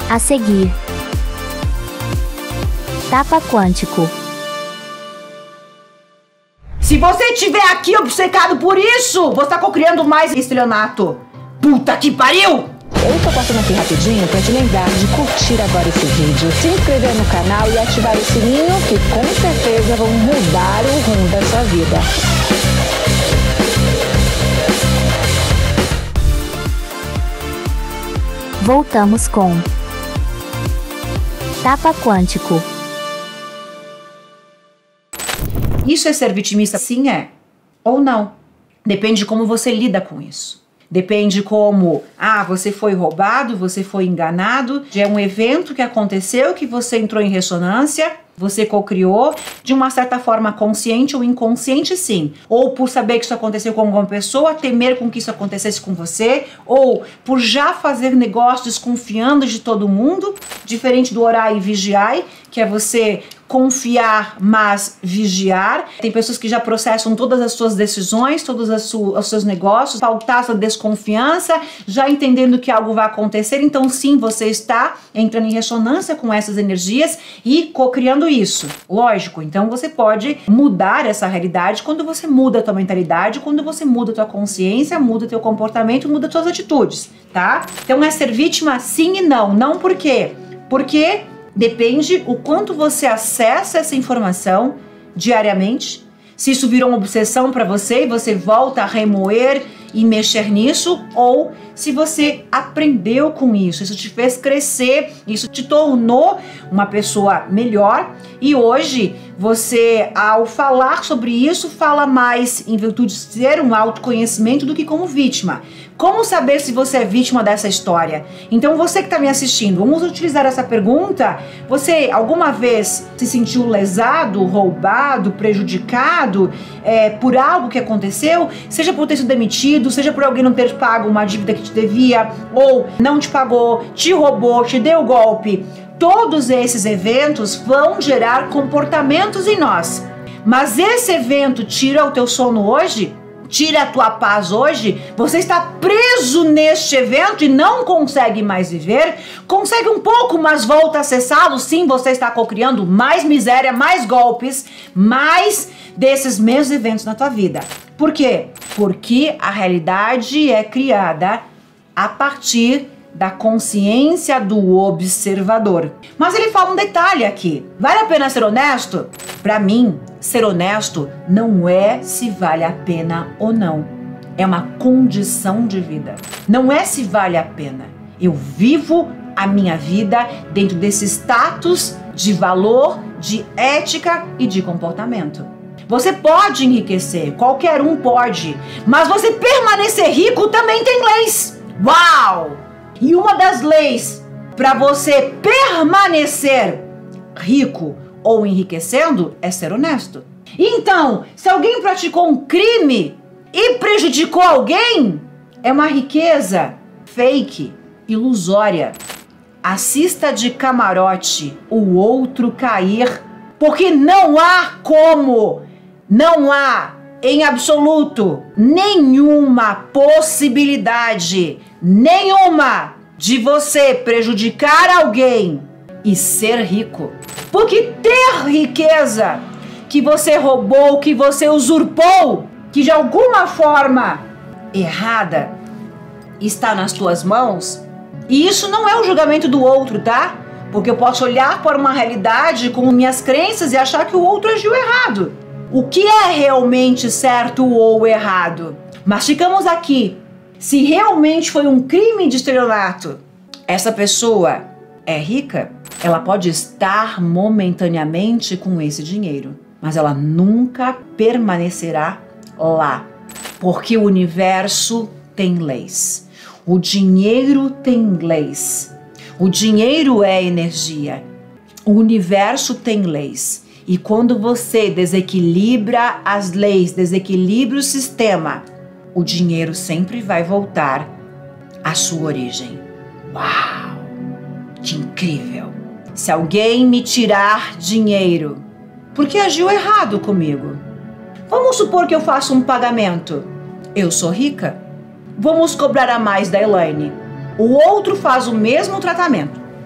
A seguir, tapa quântico. Se você estiver aqui obcecado por isso, você está cocriando mais estelionato. Puta que pariu! Eu tô passando aqui rapidinho pra te lembrar de curtir agora esse vídeo, se inscrever no canal e ativar o sininho, que com certeza vão mudar o rumo da sua vida. Voltamos com tapa quântico. Isso é ser vitimista? Sim, é. Ou não. Depende de como você lida com isso. Depende como, você foi roubado, você foi enganado, é um evento que aconteceu, que você entrou em ressonância, você cocriou, de uma certa forma consciente ou inconsciente, sim. Ou por saber que isso aconteceu com alguma pessoa, temer com que isso acontecesse com você, ou por já fazer negócio desconfiando de todo mundo, diferente do orar e vigiar, que é você confiar, mas vigiar. Tem pessoas que já processam todas as suas decisões, todos os seus negócios, pautar sua desconfiança, já entendendo que algo vai acontecer. Então sim, você está entrando em ressonância com essas energias e co-criando isso. Lógico, então você pode mudar essa realidade quando você muda a tua mentalidade, quando você muda a tua consciência, muda o teu comportamento, muda as tuas atitudes, tá? Então é ser vítima sim e não. Não por quê? Porque depende o quanto você acessa essa informação diariamente, se isso virou uma obsessão para você e você volta a remoer e mexer nisso, ou se você aprendeu com isso te fez crescer, isso te tornou uma pessoa melhor e hoje você, ao falar sobre isso, fala mais em virtude de ser um autoconhecimento do que como vítima. Como saber se você é vítima dessa história? Então você que está me assistindo, vamos utilizar essa pergunta. Você alguma vez se sentiu lesado, roubado, prejudicado por algo que aconteceu? Seja por ter sido demitido, seja por alguém não ter pago uma dívida que te devia, ou não te pagou, te roubou, te deu golpe. Todos esses eventos vão gerar comportamentos em nós. Mas esse evento tira o teu sono hoje? Tira a tua paz hoje? Você está preso neste evento e não consegue mais viver? Consegue um pouco, mas volta a acessá-lo? Sim, você está cocriando mais miséria, mais golpes, mais desses mesmos eventos na tua vida. Por quê? Porque a realidade é criada a partir da consciência do observador. Mas ele fala um detalhe aqui. Vale a pena ser honesto? Para mim, ser honesto não é se vale a pena ou não. É uma condição de vida. Não é se vale a pena. Eu vivo a minha vida dentro desse status de valor, de ética e de comportamento. Você pode enriquecer, qualquer um pode, mas você permanecer rico também tem leis. Uau! E uma das leis para você permanecer rico ou enriquecendo é ser honesto. Então, se alguém praticou um crime e prejudicou alguém, é uma riqueza fake, ilusória. Assista de camarote o outro cair, porque não há como, não há em absoluto nenhuma possibilidade, nenhuma, de você prejudicar alguém e ser rico. Porque ter riqueza que você roubou, que você usurpou, que de alguma forma errada está nas tuas mãos, e isso não é o julgamento do outro, tá? Porque eu posso olhar para uma realidade com minhas crenças e achar que o outro agiu errado. O que é realmente certo ou errado? Mas ficamos aqui. Se realmente foi um crime de estelionato, essa pessoa é rica, ela pode estar momentaneamente com esse dinheiro, mas ela nunca permanecerá lá, porque o universo tem leis. O dinheiro tem leis. O dinheiro é energia. O universo tem leis. E quando você desequilibra as leis, desequilibra o sistema, o dinheiro sempre vai voltar à sua origem. Uau! Que incrível! Se alguém me tirar dinheiro porque agiu errado comigo, vamos supor que eu faço um pagamento. Eu sou rica. Vamos cobrar a mais da Elaine. O outro faz o mesmo tratamento.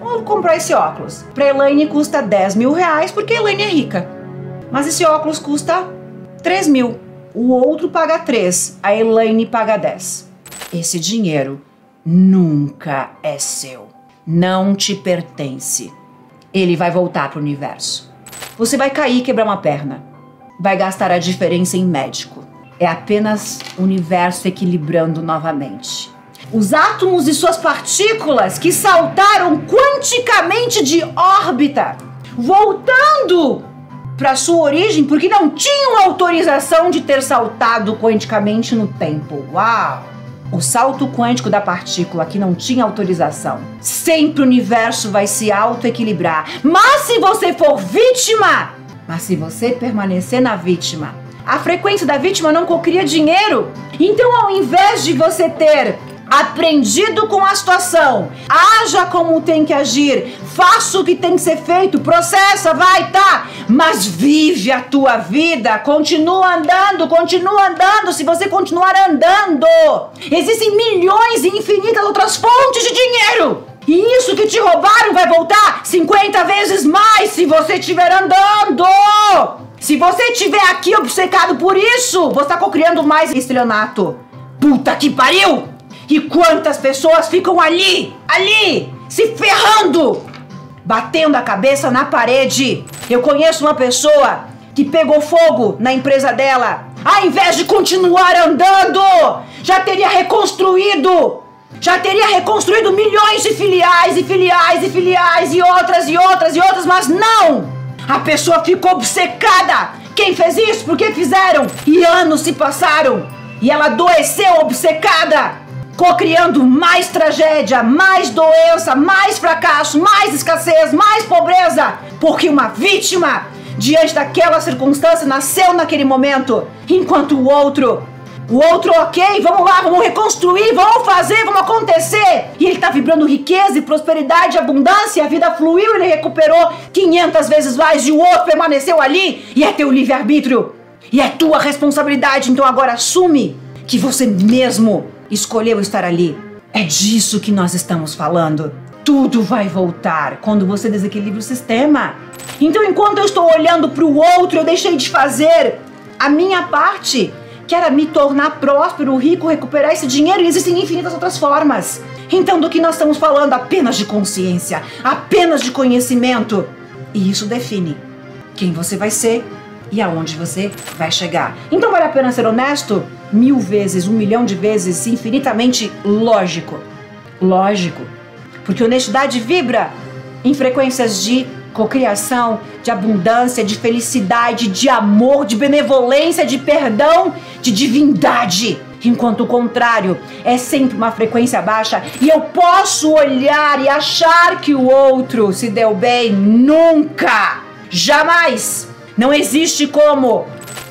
Vou comprar esse óculos. Pra Elaine custa 10 mil reais porque a Elaine é rica. Mas esse óculos custa 3 mil. O outro paga 3, a Elaine paga 10. Esse dinheiro nunca é seu. Não te pertence. Ele vai voltar pro universo. Você vai cair e quebrar uma perna. Vai gastar a diferença em médico. É apenas o universo equilibrando novamente. Os átomos e suas partículas que saltaram quanticamente de órbita, voltando para sua origem porque não tinham autorização de ter saltado quanticamente no tempo. Uau! O salto quântico da partícula que não tinha autorização. Sempre o universo vai se auto-equilibrar. Mas se você for vítima, mas se você permanecer na vítima, a frequência da vítima não cocria dinheiro. Então, ao invés de você ter aprendido com a situação, haja como tem que agir, faça o que tem que ser feito, processa, vai, tá, mas vive a tua vida, continua andando, se você continuar andando, existem milhões e infinitas outras fontes de dinheiro, e isso que te roubaram vai voltar 50 vezes mais se você estiver andando. Se você estiver aqui obcecado por isso, você está cocriando mais estelionato. Puta que pariu! E quantas pessoas ficam ali, se ferrando, batendo a cabeça na parede. Eu conheço uma pessoa que pegou fogo na empresa dela. Ao invés de continuar andando, já teria reconstruído milhões de filiais e outras, mas não! A pessoa ficou obcecada. Quem fez isso? Por que fizeram? E anos se passaram e ela adoeceu obcecada, cocriando mais tragédia, mais doença, mais fracasso, mais escassez, mais pobreza, porque uma vítima, diante daquela circunstância, nasceu naquele momento, enquanto o outro, ok, vamos lá, vamos reconstruir, vamos fazer, vamos acontecer, e ele tá vibrando riqueza e prosperidade e abundância, a vida fluiu, ele recuperou 500 vezes mais, e o outro permaneceu ali, e é teu livre-arbítrio, e é tua responsabilidade, então agora assume que você mesmo escolheu estar ali. É disso que nós estamos falando. Tudo vai voltar quando você desequilibra o sistema. Então, enquanto eu estou olhando para o outro, eu deixei de fazer a minha parte, que era me tornar próspero, rico, recuperar esse dinheiro, e existem infinitas outras formas. Então, do que nós estamos falando? Apenas de consciência, apenas de conhecimento. E isso define quem você vai ser e aonde você vai chegar. Então, vale a pena ser honesto? 1000 vezes, 1 milhão de vezes, infinitamente lógico. Porque honestidade vibra em frequências de cocriação, de abundância, de felicidade, de amor, de benevolência, de perdão, de divindade. Enquanto o contrário é sempre uma frequência baixa, e eu posso olhar e achar que o outro se deu bem. Nunca! Jamais! Não existe como,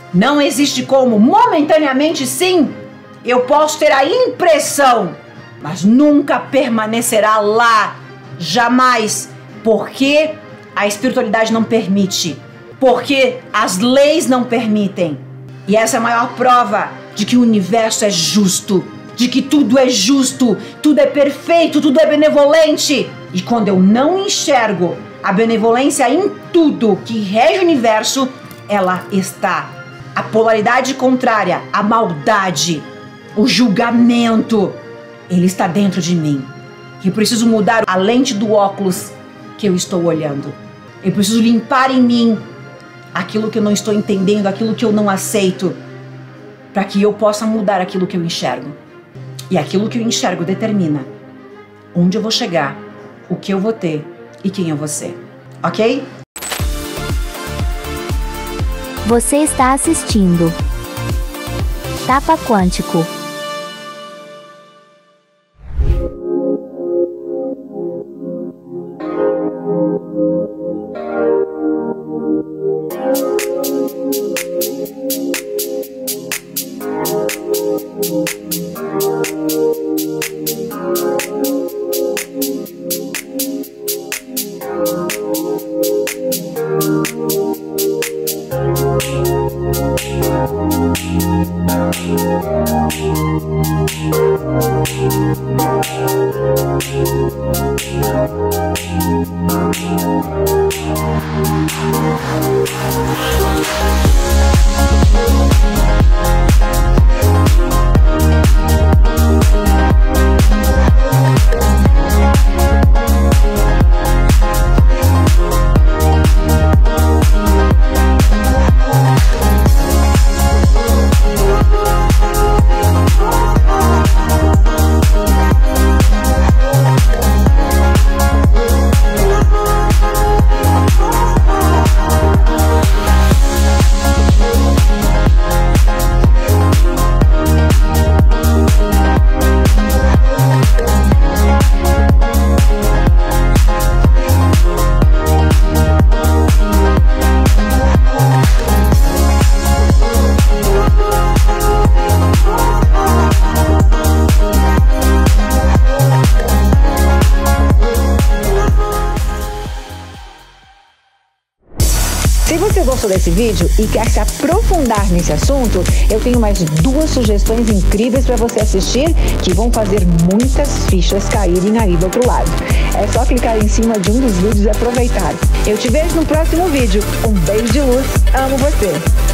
momentaneamente sim, eu posso ter a impressão, mas nunca permanecerá lá, jamais, porque a espiritualidade não permite, porque as leis não permitem. E essa é a maior prova de que o universo é justo, de que tudo é justo, tudo é perfeito, tudo é benevolente. E quando eu não enxergo a benevolência em tudo que rege o universo, ela está. A polaridade contrária, a maldade, o julgamento, ele está dentro de mim. Eu preciso mudar a lente do óculos que eu estou olhando. Eu preciso limpar em mim aquilo que eu não estou entendendo, aquilo que eu não aceito, para que eu possa mudar aquilo que eu enxergo. E aquilo que eu enxergo determina onde eu vou chegar, o que eu vou ter e quem eu vou ser. Ok? Você está assistindo Tapa Quântico. Se você gostou desse vídeo e quer se aprofundar nesse assunto, eu tenho mais 2 sugestões incríveis para você assistir que vão fazer muitas fichas caírem aí do outro lado. É só clicar em cima de um dos vídeos e aproveitar. Eu te vejo no próximo vídeo. Um beijo de luz, amo você!